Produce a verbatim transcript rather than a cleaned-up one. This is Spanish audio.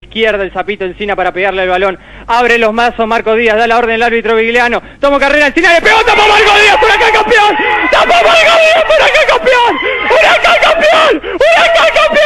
Izquierda el Zapito Encina para pegarle el balón, abre los mazos, Marco Díaz, da la orden el árbitro Vigliano, toma carrera Encina, le pegó, tapó Marco Díaz, Huracán campeón, tapó Marco Díaz, Huracán campeón, Huracán campeón, Huracán campeón.